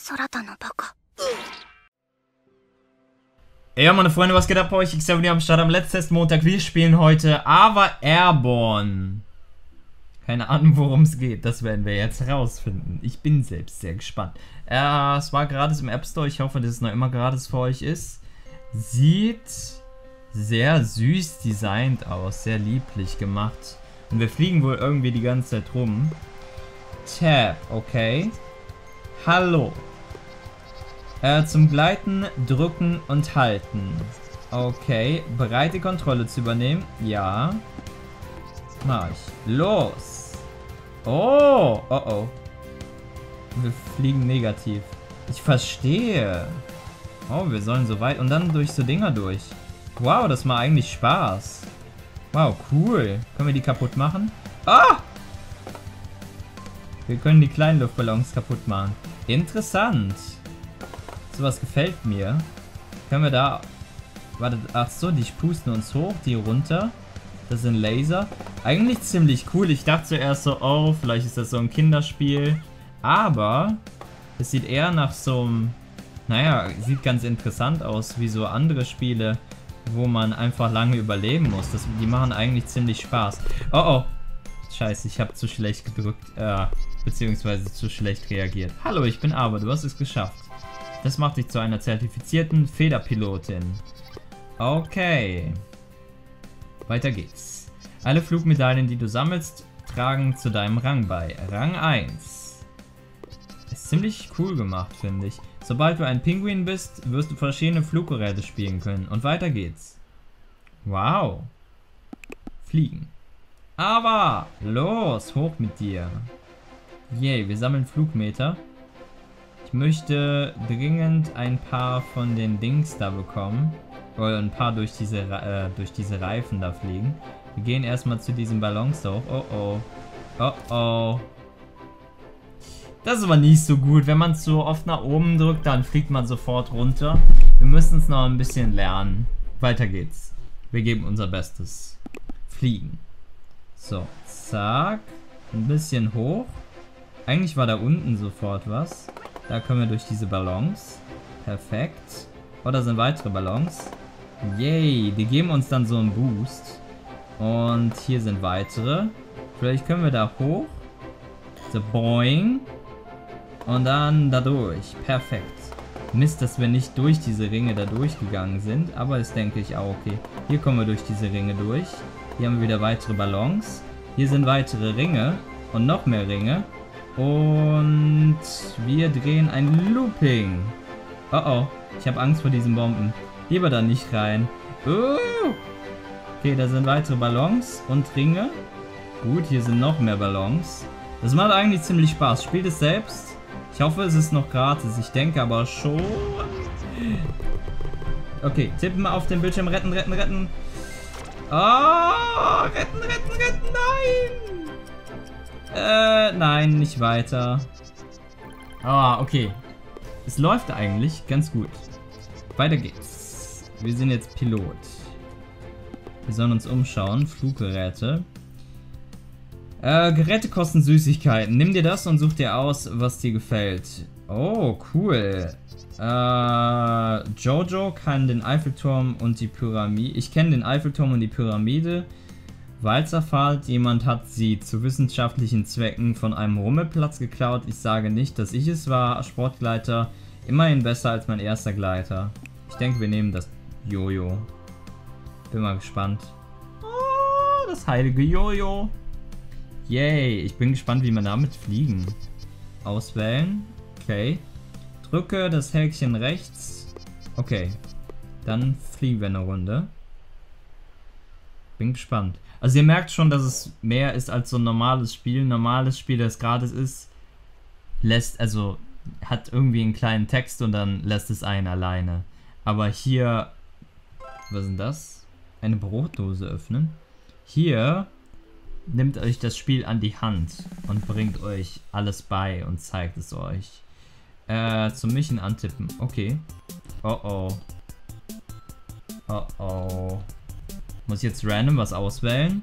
Ja, meine Freunde, was geht ab bei euch? Ich bin am Start am letzten Montag. Wir spielen heute Ava Airborne. Keine Ahnung, worum es geht. Das werden wir jetzt herausfinden. Ich bin selbst sehr gespannt. Es war gratis im App Store. Ich hoffe, dass es noch immer gratis für euch ist. Sieht sehr süß designt aus. Sehr lieblich gemacht. Und wir fliegen wohl irgendwie die ganze Zeit rum. Tab, okay. Hallo. Zum Gleiten drücken und halten. Okay. Bereit, die Kontrolle zu übernehmen? Ja. Mach ich. Los. Oh. Oh oh. Wir fliegen negativ. Ich verstehe. Oh, wir sollen so weit. Und dann durch so Dinger durch. Wow, das macht eigentlich Spaß. Wow, cool. Können wir die kaputt machen? Ah! Wir können die kleinen Luftballons kaputt machen. Interessant. Sowas gefällt mir. Können wir da... Warte, ach so, die pusten uns hoch, die runter. Das sind Laser. Eigentlich ziemlich cool. Ich dachte zuerst so, oh, vielleicht ist das so ein Kinderspiel. Aber es sieht eher nach so einem... Naja, sieht ganz interessant aus, wie so andere Spiele, wo man einfach lange überleben muss. Die machen eigentlich ziemlich Spaß. Oh oh. Scheiße, ich habe zu schlecht gedrückt. Beziehungsweise zu schlecht reagiert. Hallo, ich bin Ava, du hast es geschafft. Das macht dich zu einer zertifizierten Federpilotin. Okay. Weiter geht's. Alle Flugmedaillen, die du sammelst, tragen zu deinem Rang bei. Rang 1. Ist ziemlich cool gemacht, finde ich. Sobald du ein Pinguin bist, wirst du verschiedene Fluggeräte spielen können. Und weiter geht's. Wow. Fliegen. Aber los, hoch mit dir. Yay, wir sammeln Flugmeter. Ich möchte dringend ein paar von den Dings da bekommen. Oder ein paar durch diese Reifen da fliegen. Wir gehen erstmal zu diesen Ballons da hoch. Oh oh. Oh oh. Das ist aber nicht so gut. Wenn man es so oft nach oben drückt, dann fliegt man sofort runter. Wir müssen es noch ein bisschen lernen. Weiter geht's. Wir geben unser Bestes. Fliegen. So, zack. Ein bisschen hoch. Eigentlich war da unten sofort was. Da können wir durch diese Ballons. Perfekt. Oh, da sind weitere Ballons. Yay, die geben uns dann so einen Boost. Und hier sind weitere. Vielleicht können wir da hoch. So, boing. Und dann da durch. Perfekt. Mist, dass wir nicht durch diese Ringe da durchgegangen sind. Aber das denke ich auch okay. Hier kommen wir durch diese Ringe durch. Hier haben wir wieder weitere Ballons. Hier sind weitere Ringe. Und noch mehr Ringe. Und wir drehen ein Looping. Oh oh. Ich habe Angst vor diesen Bomben. Lieber da nicht rein. Okay, da sind weitere Ballons und Ringe. Gut, hier sind noch mehr Ballons. Das macht eigentlich ziemlich Spaß. Spielt es selbst. Ich hoffe, es ist noch gratis. Ich denke aber schon. Okay, tippen auf den Bildschirm. Retten, retten, retten. Oh, retten, retten, retten. Nein. Nein, nicht weiter. Ah, okay. Es läuft eigentlich ganz gut. Weiter geht's. Wir sind jetzt Pilot. Wir sollen uns umschauen. Fluggeräte. Geräte kosten Süßigkeiten. Nimm dir das und such dir aus, was dir gefällt. Oh, cool. Jojo kann den Eiffelturm und die Pyramide. Ich kenne den Eiffelturm und die Pyramide. Walzerfahrt. Jemand hat sie zu wissenschaftlichen Zwecken von einem Rummelplatz geklaut. Ich sage nicht, dass ich es war. Sportgleiter. Immerhin besser als mein erster Gleiter. Ich denke, wir nehmen das Jojo. Bin mal gespannt. Oh, das heilige Jojo. Yay. Ich bin gespannt, wie wir damit fliegen. Auswählen. Okay. Drücke das Häkchen rechts. Okay. Dann fliegen wir eine Runde. Bin gespannt. Also ihr merkt schon, dass es mehr ist als so ein normales Spiel. Ein normales Spiel, das gratis ist, hat irgendwie einen kleinen Text und dann lässt es einen alleine. Aber hier, was ist denn das? Eine Brotdose öffnen. Hier nimmt euch das Spiel an die Hand und bringt euch alles bei und zeigt es euch. Zum Mischen antippen. Okay. Oh oh. Oh oh. Muss ich jetzt random was auswählen?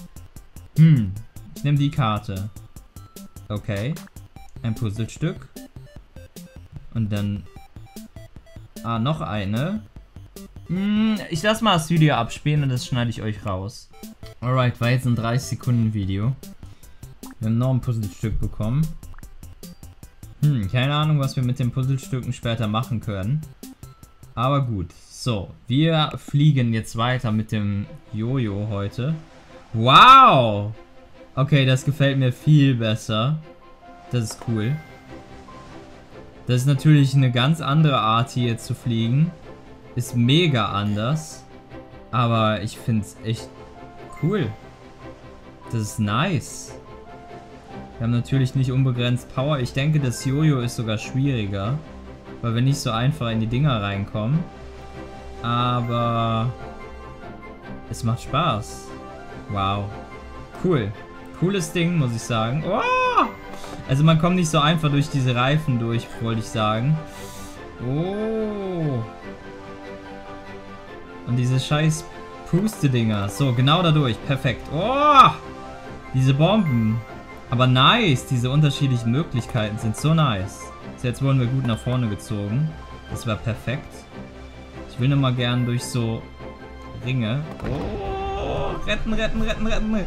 Ich nehme die Karte. Okay. Ein Puzzlestück. Und dann... Ah, noch eine. Ich lasse mal das Video abspielen und das schneide ich euch raus. Alright, war jetzt ein 30 Sekunden Video. Wir haben noch ein Puzzlestück bekommen. Keine Ahnung, was wir mit den Puzzlestücken später machen können. Aber gut. So, wir fliegen jetzt weiter mit dem Jojo heute. Wow! Okay, das gefällt mir viel besser. Das ist cool. Das ist natürlich eine ganz andere Art hier zu fliegen. Ist mega anders. Aber ich finde es echt cool. Das ist nice. Wir haben natürlich nicht unbegrenzt Power. Ich denke, das Jojo ist sogar schwieriger. Weil wir nicht so einfach in die Dinger reinkommen. Aber es macht Spaß. Wow. Cool. Cooles Ding, muss ich sagen. Oh! Also man kommt nicht so einfach durch diese Reifen durch, wollte ich sagen. Oh. Und diese scheiß Puste-Dinger. So, genau dadurch. Perfekt. Oh! Diese Bomben. Aber nice. Diese unterschiedlichen Möglichkeiten sind so nice. So, jetzt wurden wir gut nach vorne gezogen. Das war perfekt. Ich will nochmal gern durch so Ringe. Oh! Retten, retten, retten, retten.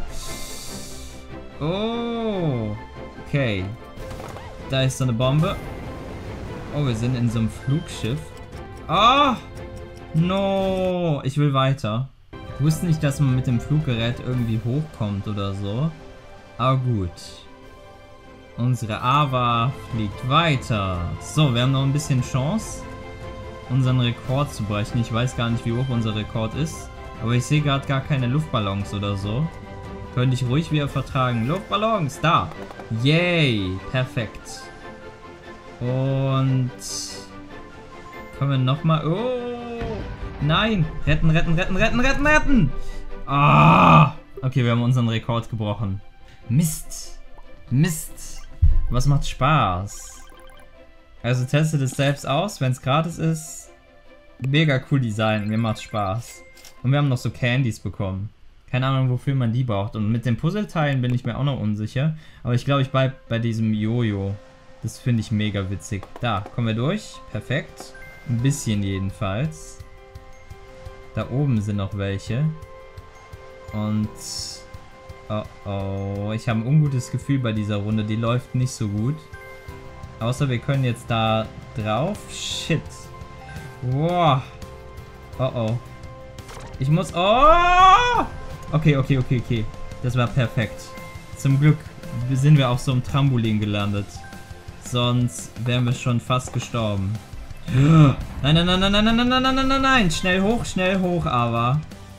Oh. Okay. Da ist so eine Bombe. Oh, wir sind in so einem Flugschiff. Ah! No! Ich will weiter. Ich wusste nicht, dass man mit dem Fluggerät irgendwie hochkommt oder so. Aber gut. Unsere Ava fliegt weiter. So, wir haben noch ein bisschen Chance, unseren Rekord zu brechen. Ich weiß gar nicht, wie hoch unser Rekord ist. Aber ich sehe gerade gar keine Luftballons oder so. Könnte ich ruhig wieder vertragen. Luftballons, da. Yay, perfekt. Und können wir nochmal... Oh, nein. Retten, retten, retten, retten, retten, retten. Ah. Okay, wir haben unseren Rekord gebrochen. Mist. Mist. Was macht Spaß? Also testet es selbst aus, wenn es gratis ist. Mega cool Design, mir macht Spaß. Und wir haben noch so Candies bekommen. Keine Ahnung, wofür man die braucht. Und mit den Puzzleteilen bin ich mir auch noch unsicher. Aber ich glaube, ich bleibe bei diesem Jojo. Das finde ich mega witzig. Da, kommen wir durch. Perfekt. Ein bisschen jedenfalls. Da oben sind noch welche. Und... Oh oh. Ich habe ein ungutes Gefühl bei dieser Runde. Die läuft nicht so gut. Außer wir können jetzt da drauf. Shit. Wow. Oh oh. Ich muss... Oh! Okay, okay, okay, okay. Das war perfekt. Zum Glück sind wir auf so einem Trampolin gelandet. Sonst wären wir schon fast gestorben. Nein, nein, nein, nein, nein, nein, nein, nein, nein, nein, nein. Schnell hoch, aber.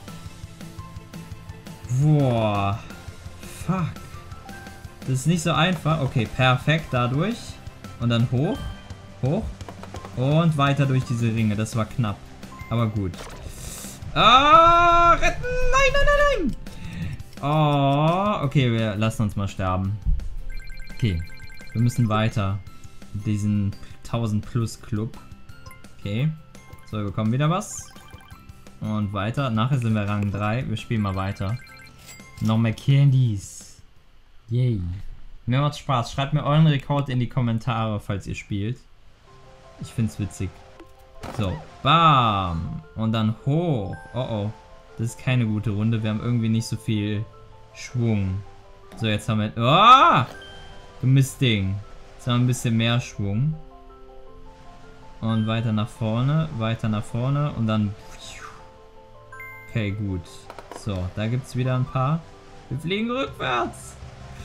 Boah. Fuck. Das ist nicht so einfach. Okay, perfekt dadurch. Und dann hoch. Hoch. Und weiter durch diese Ringe. Das war knapp. Aber gut. Ah, retten! Nein, nein, nein, nein! Oh, okay, wir lassen uns mal sterben. Okay, wir müssen weiter. Diesen 1000 Plus Club. Okay. So, wir bekommen wieder was. Und weiter. Nachher sind wir Rang 3. Wir spielen mal weiter. Noch mehr Candies. Yay. Mir macht Spaß. Schreibt mir euren Rekord in die Kommentare, falls ihr spielt. Ich find's witzig. So, bam. Und dann hoch. Oh oh. Das ist keine gute Runde. Wir haben irgendwie nicht so viel Schwung. So, jetzt haben wir... Oh! Du Mistding. Jetzt haben wir ein bisschen mehr Schwung. Und weiter nach vorne. Weiter nach vorne. Und dann... Okay, gut. So, da gibt es wieder ein paar. Wir fliegen rückwärts.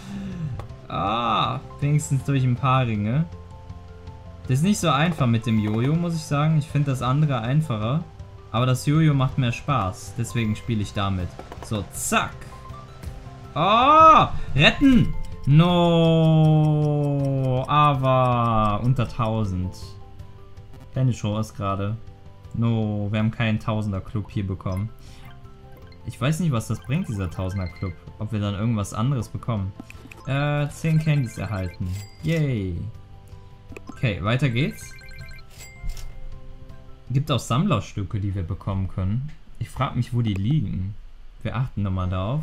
Ah, wenigstens durch ein paar Ringe. Das ist nicht so einfach mit dem Jojo, muss ich sagen. Ich finde das andere einfacher. Aber das Jojo macht mehr Spaß. Deswegen spiele ich damit. So, zack. Oh, retten. No, aber unter 1000. Keine Chance gerade. No, wir haben keinen 1000er Club hier bekommen. Ich weiß nicht, was das bringt, dieser 1000er Club. Ob wir dann irgendwas anderes bekommen. 10 Candies erhalten. Yay. Okay, weiter geht's. Gibt auch Sammlerstücke, die wir bekommen können. Ich frage mich, wo die liegen. Wir achten nochmal darauf.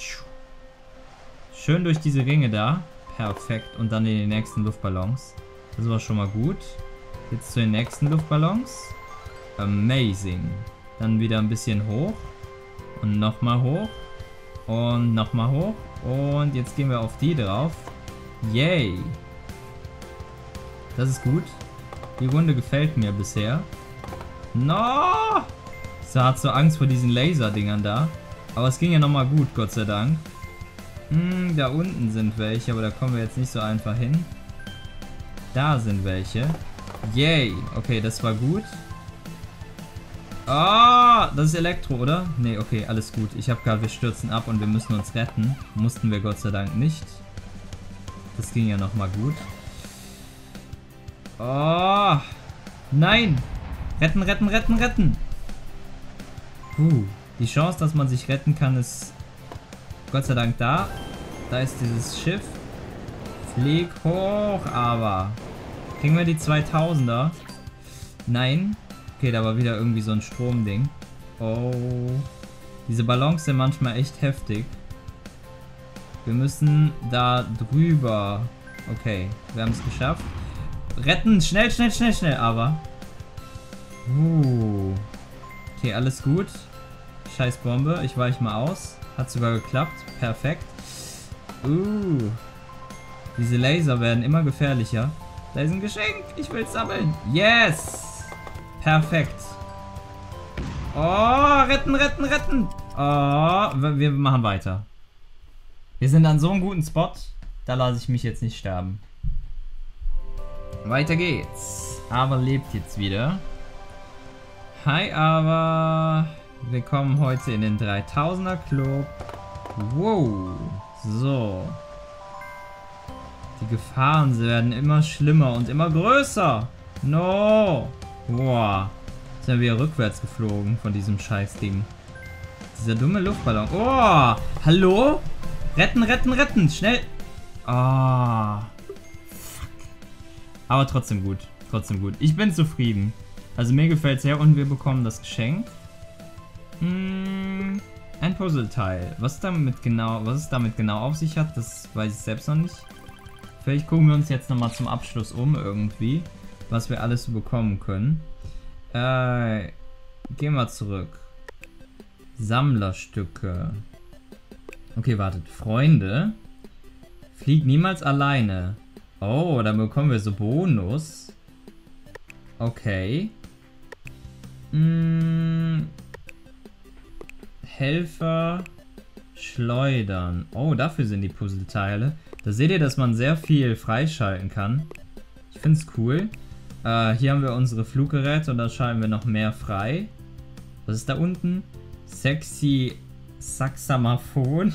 Schön durch diese Ringe da. Perfekt. Und dann in die nächsten Luftballons. Das war schon mal gut. Jetzt zu den nächsten Luftballons. Amazing. Dann wieder ein bisschen hoch. Und nochmal hoch. Und nochmal hoch. Und jetzt gehen wir auf die drauf. Yay. Das ist gut. Die Runde gefällt mir bisher. No! Ich hatte so Angst vor diesen Laserdingern da. Aber es ging ja nochmal gut, Gott sei Dank. Da unten sind welche, aber da kommen wir jetzt nicht so einfach hin. Da sind welche. Yay. Okay, das war gut. Ah, das ist Elektro, oder? Nee, okay, alles gut. Ich habe gerade, wir stürzen ab und wir müssen uns retten. Mussten wir Gott sei Dank nicht. Das ging ja nochmal gut. Oh, nein. Retten, retten, retten, retten. Die Chance, dass man sich retten kann, ist Gott sei Dank da. Da ist dieses Schiff. Flieg hoch, aber. Kriegen wir die 2000er? Nein. Okay, da war wieder irgendwie so ein Stromding. Oh. Diese Ballons sind manchmal echt heftig. Wir müssen da drüber. Okay, wir haben es geschafft. Retten, schnell, schnell, schnell, schnell, aber. Okay, alles gut. Scheiß Bombe, ich weiche mal aus. Hat sogar geklappt, perfekt. Diese Laser werden immer gefährlicher. Da ist ein Geschenk, ich will es sammeln. Yes! Perfekt. Oh, retten, retten, retten. Oh, wir machen weiter. Wir sind an so einem guten Spot, da lasse ich mich jetzt nicht sterben. Weiter geht's. Ava lebt jetzt wieder. Hi Ava. Willkommen heute in den 3000er Club. Wow. So. Die Gefahren werden immer schlimmer und immer größer. No. Boah. Jetzt sind wir wieder rückwärts geflogen von diesem Scheißding. Dieser dumme Luftballon. Oh. Hallo? Retten, retten, retten. Schnell. Ah. Fuck. Aber trotzdem gut. Trotzdem gut. Ich bin zufrieden. Also mir gefällt es sehr und wir bekommen das Geschenk. Ein Puzzleteil. Was es damit genau auf sich hat, das weiß ich selbst noch nicht. Vielleicht gucken wir uns jetzt nochmal zum Abschluss um irgendwie, was wir alles so bekommen können. Gehen wir zurück. Sammlerstücke. Okay, wartet. Freunde. Flieg niemals alleine. Oh, dann bekommen wir so Bonus. Okay. Helfer schleudern. Oh, dafür sind die Puzzleteile. Da seht ihr, dass man sehr viel freischalten kann. Ich finde es cool. Hier haben wir unsere Fluggeräte und da schalten wir noch mehr frei. Was ist da unten? Sexy Saxophon.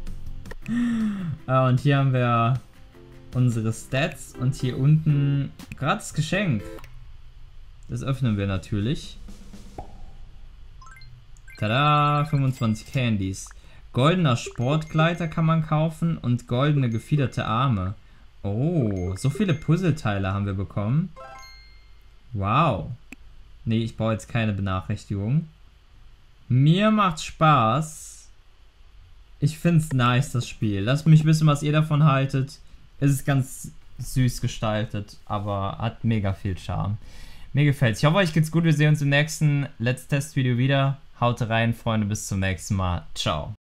Und hier haben wir unsere Stats und hier unten gratis Geschenk. Das öffnen wir natürlich. Tada, 25 Candies. Goldener Sportgleiter kann man kaufen und goldene gefiederte Arme. Oh, so viele Puzzleteile haben wir bekommen. Wow. Nee, ich brauche jetzt keine Benachrichtigung. Mir macht's Spaß. Ich find's nice, das Spiel. Lasst mich wissen, was ihr davon haltet. Es ist ganz süß gestaltet, aber hat mega viel Charme. Mir gefällt's. Ich hoffe, euch geht's gut. Wir sehen uns im nächsten Let's Test Video wieder. Haut rein, Freunde. Bis zum nächsten Mal. Ciao.